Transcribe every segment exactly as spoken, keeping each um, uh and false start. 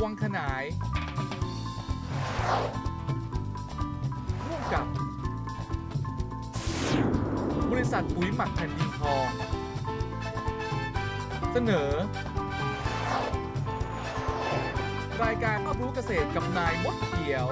วังขนายร่วมกับบริษัทปุ๋ยหมักแผ่นดินทองเสนอรายการรอบรู้เกษตรกับนายมดเขียว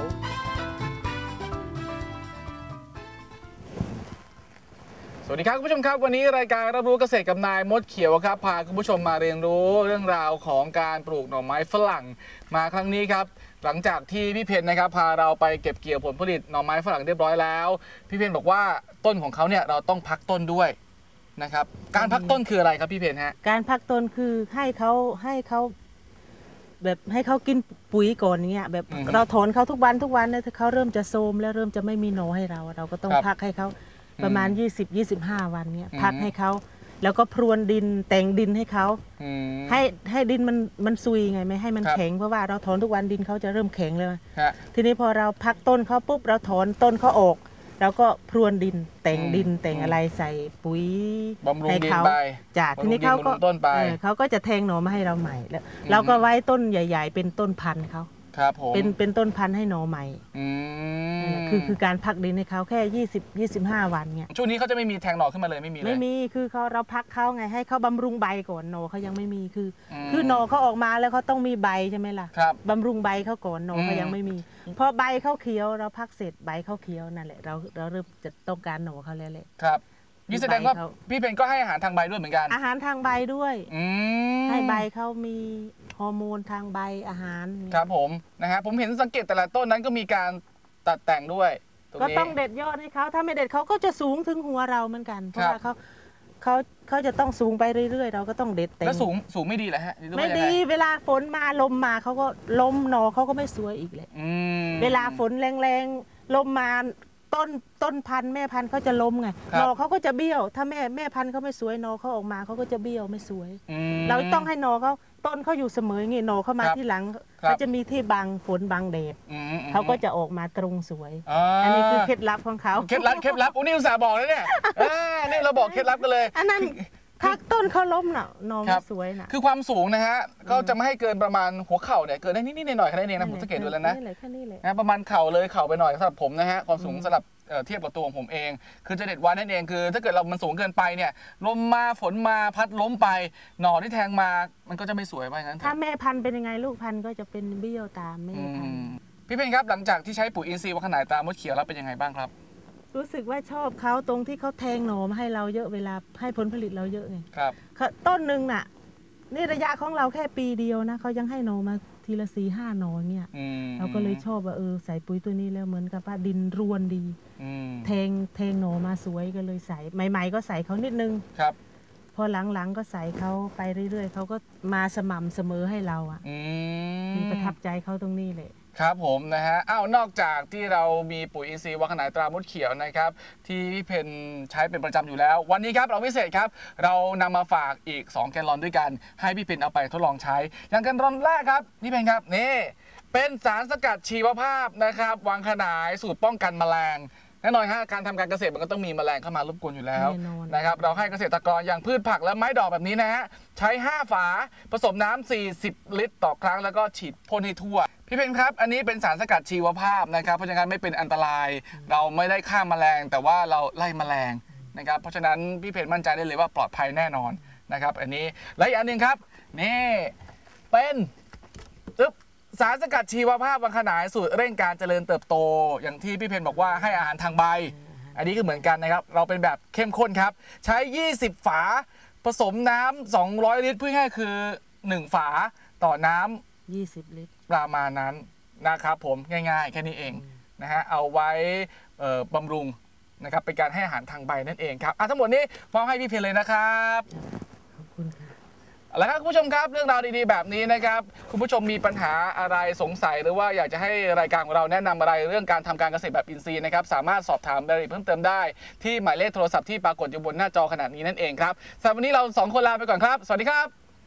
สวัสดีครับคุณผู้ชมครับวันนี้รายการรับรู้เกษตรกับนายมดเขียวครับพาคุณผู้ชมมาเรียนรู้เรื่องราวของการปลูกหน่อไม้ฝรั่งมาครั้งนี้ครับหลังจากที่พี่เพญนะครับพาเราไปเก็บเกี่ยวผลผลิตหน่อไม้ฝรั่งเรียบร้อยแล้วพี่เพญบอกว่าต้นของเขาเนี่ยเราต้องพักต้นด้วยนะครับการพักต้นคืออะไรครับพี่เพญฮะการพักต้นคือให้เขาให้เขาแบบให้เขากินปุ๋ยก่อนเงี้ยแบบเราถอนเขาทุกวันทุกวันเนี่ยถ้าเขาเริ่มจะโทรมแล้วเริ่มจะไม่มีหน่อให้เราเราก็ต้องพักให้เขาประมาณ ยี่สิบ ยี่สิบห้า วันเนี้ยพักให้เขาแล้วก็พรวนดินแต่งดินให้เขาให้ให้ดินมันมันซุยไงไม่ให้มันแข็งเพราะว่าเราถอนทุกวันดินเขาจะเริ่มแข็งเลยทีนี้พอเราพักต้นเขาปุ๊บเราถอนต้นเขาออกแล้วก็พรวนดินแต่งดินแต่งอะไรใส่ปุ๋ยให้เขาจ้ะทีนี้เขาก็เขาก็จะแทงหน่อมาให้เราใหม่แล้วเราก็ไว้ต้นใหญ่ๆเป็นต้นพันธุ์เขาครับผมเป็นเป็นต้นพันธุ์ให้หน่อใหม่คือคือการพักดินให้เขาแค่ยี่สิบ ยี่สิบห้าวันเนี่ยช่วงนี้เขาจะไม่มีแทงหน่อขึ้นมาเลยไม่มีเลยไม่มีคือเขาเราพักเขาไงให้เขาบำรุงใบก่อนหน่อเขายังไม่มีคือคือหน่อเขาออกมาแล้วเขาต้องมีใบใช่ไหมล่ะบำรุงใบเขาก่อนหน่อเขายังไม่มีพอใบเขาเขียวเราพักเสร็จใบเขาเขียวนั่นแหละเราเราเริ่มจะต้องการหน่อเขาแล้วแหละครับนี่แสดงว่าพี่เพญก็ให้อาหารทางใบด้วยเหมือนกันอาหารทางใบด้วยให้ใบเขามีฮอร์โมนทางใบอาหารครับผมนะฮะผมเห็นสังเกตแต่ละต้นนั้นก็มีการตัดแต่งด้วยก็ต้องเด็ดยอดให้เขาถ้าไม่เด็ดเขาก็จะสูงถึงหัวเราเหมือนกันเพราะว่าเขาเขาเขาจะต้องสูงไปเรื่อยๆเราก็ต้องเด็ดแต่งแล้วสูงสูงไม่ดีเหรอฮะไม่ดีเวลาฝนมาลมมาเขาก็ลมหนอเขาก็ไม่สวยอีกเลยเวลาฝนแรงๆลมมาต้นต้นพันธุ์แม่พันธุ์เขาจะล้มไงหนอเขาก็จะเบี้ยวถ้าแม่แม่พันธุ์เขาไม่สวยหนอเขาออกมาเขาก็จะเบี้ยวไม่สวยเราต้องให้หนอเขาต้นเขาอยู่เสมอไงหนอเขามาที่หลังเขาจะมีที่บังฝนบังแดดเขาก็จะออกมาตรงสวยอันนี้คือเคล็ดลับของเขาเคล็ดลับเคล็ดลับอุ้นี่อุตส่าห์บอกเลยเนี่ยนี่เราบอกเคล็ดลับกันเลยอันนั้นถ้าต้นเขาล้มน่ะนองสวยน่ะคือความสูงนะฮะเขาจะไม่ให้เกินประมาณหัวเข่าเนี่ยเกินได้นิดๆหน่อยๆแค่นั้นเองนะผมสังเกตดูแล้วนะนะประมาณเข่าเลยเข่าไปหน่อยสำหรับผมนะฮะความสูงสำหรับเทียบกับตัวของผมเองคือจะเด็ดวันนั่นเองคือถ้าเกิดเรามันสูงเกินไปเนี่ยลมมาฝนมาพัดล้มไปหน่อที่แทงมามันก็จะไม่สวยไปงั้นถ้าแม่พันธุ์เป็นยังไงลูกพันธุ์ก็จะเป็นเบี้ยวตามแม่พันธุ์พี่เพญครับหลังจากที่ใช้ปุ๋ยอินทรีย์วังขนายตามมดเขียวแล้วเป็นยังไงบ้างครับรู้สึกว่าชอบเขาตรงที่เขาแทงหน่อมาให้เราเยอะเวลาให้ผลผลิตเราเยอะไงครับต้นหนึ่งน่ะนี่ระยะของเราแค่ปีเดียวนะเขายังให้หน่อมาทีละสี่ห้าหน่อเงี้ยเราก็เลยชอบว่าเออใส่ปุ๋ยตัวนี้แล้วเหมือนกับว่าดินรวนดีแทงแทงหน่อมาสวยก็เลยใส่ใหม่ๆก็ใส่เขานิดนึงครับพอหลังๆก็ใส่เขาไปเรื่อยๆเขาก็มาสม่ำเสมอให้เราอ่ะมีประทับใจเขาตรงนี้เลยครับผมนะฮะอ้าวนอกจากที่เรามีปุ๋ยอินทรีย์วังขนายตรามดเขียวนะครับที่พี่เพญใช้เป็นประจำอยู่แล้ววันนี้ครับเราพิเศษครับเรานำมาฝากอีกสองแกลลอนด้วยกันให้พี่เพญเอาไปทดลองใช้อย่างแกลลอนแรกครับพี่เพญครับนี่เป็นสารสกัดชีวภาพนะครับวังขนายสูตรป้องกันแมลงแน่นอนฮะการทำการเกษตรมันก็ต้องมีแมลงเข้ามารบกวนอยู่แล้วนะครับเราให้เกษตรกรอย่างพืชผักและไม้ดอกแบบนี้นะฮะใช้ห้าฝาผสมน้ำสี่สิบลิตรต่อครั้งแล้วก็ฉีดพ่นให้ทั่วพี่เพญครับอันนี้เป็นสารสกัดชีวภาพนะครับเพราะฉะนั้นไม่เป็นอันตรายเราไม่ได้ฆ่าแมลงแต่ว่าเราไล่แมลงนะครับเพราะฉะนั้นพี่เพญมั่นใจได้เลยว่าปลอดภัยแน่นอนนะครับอันนี้และอีกอันหนึ่งครับนี่เป็นอึ๊บสารสกัดชีวภาพวังขนายสูตรเร่งการเจริญเติบโตอย่างที่พี่เพญบอกว่าให้อาหารทางใบอันนี้ก็เหมือนกันนะครับเราเป็นแบบเข้มข้นครับใช้ยี่สิบฝาผสมน้ำสองร้อยลิตรพูดง่ายคือหนึ่งฝาต่อน้ำยี่สิบลิตรประมาณนั้นนะครับผมง่ายๆแค่นี้เองนะฮะเอาไว้บำรุงนะครับเป็นการให้อาหารทางใบนั่นเองครับทั้งหมดนี้มอบให้พี่เพญเลยนะครับขอบคุณค่ะแล้วครับคุณผู้ชมครับเรื่องราวดีๆแบบนี้นะครับคุณผู้ชมมีปัญหาอะไรสงสัยหรือว่าอยากจะให้รายการของเราแนะนำอะไรเรื่องการทำการเกษตรแบบอินทรีย์นะครับสามารถสอบถามรายละเอียดเพิ่มเติมได้ที่หมายเลขโทรศัพท์ที่ปรากฏอยู่บนหน้าจอขณะนี้นั่นเองครับสำหรับวันนี้เราสองคนลาไปก่อนครับสวัสดีครับ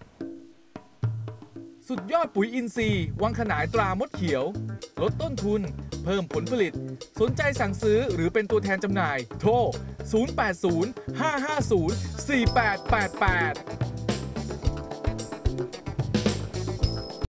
สุดยอดปุ๋ยอินทรีย์วังขนายตรามดเขียวลดต้นทุนเพิ่มผลผลิตสนใจสั่งซื้อหรือเป็นตัวแทนจำหน่ายโทรศูนย์ แปด ศูนย์ ห้า ห้า ศูนย์ สี่ แปด แปด แปด